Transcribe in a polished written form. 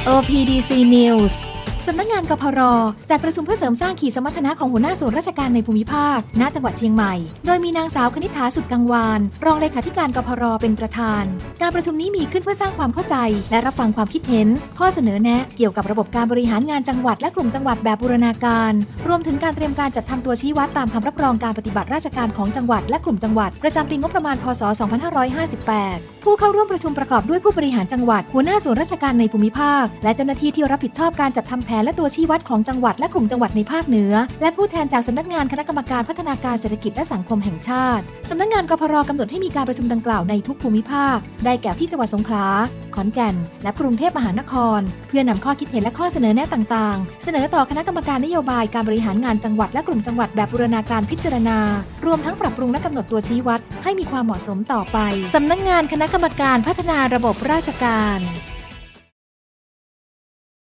OPDC News สำนักงานกพร.จัดประชุมเพื่อเสริมสร้างขีดสมรรถนะของหัวหน้าส่วนราชการในภูมิภาคณจังหวัดเชียงใหม่โดยมีนางสาวคณิษฐาสุดกังวานรองเลขาธิการกพร.เป็นประธานการประชุมนี้มีขึ้นเพื่อสร้างความเข้าใจและรับฟังความคิดเห็นข้อเสนอแนะเกี่ยวกับระบบการบริหารงานจังหวัดและกลุ่มจังหวัดแบบบูรณาการรวมถึงการเตรียมการจัดทำตัวชี้วัดตามคำรับรองการปฏิบัติราชการของจังหวัดและกลุ่มจังหวัดประจำปีงบประมาณพ.ศ. 2558ผู้เข้าร่วมประชุมประกอบด้วยผู้บริหารจังหวัดหัวหน้าส่วนราชการในภูมิภาคและเจ้าหน้าที่ที่รับผิดชอบการจัดทำแผนและตัวชี้วัดของจังหวัดและกลุ่มจังหวัดในภาคเหนือและผู้แทนจากสำนักงานคณะกรรมการพัฒนาการเศรษฐกิจและสังคมแห่งชาติสำนักงานกพร.กำหนดให้มีการประชุมดังกล่าวในทุกภูมิภาคได้แก่ที่จังหวัดสงขลาขอนแก่นและกรุงเทพมหานครเพื่อนำข้อคิดเห็นและข้อเสนอแนะต่างๆเสนอต่อคณะกรรมการนโยบายการบริหารงานจังหวัดและกลุ่มจังหวัดแบบบูรณาการพิจารณารวมทั้งปรับปรุงและกำหนดตัวชี้วัดให้มีความเหมาะสมต่อไปสำนักงานคณะกรรมการพัฒนาระบบราชการ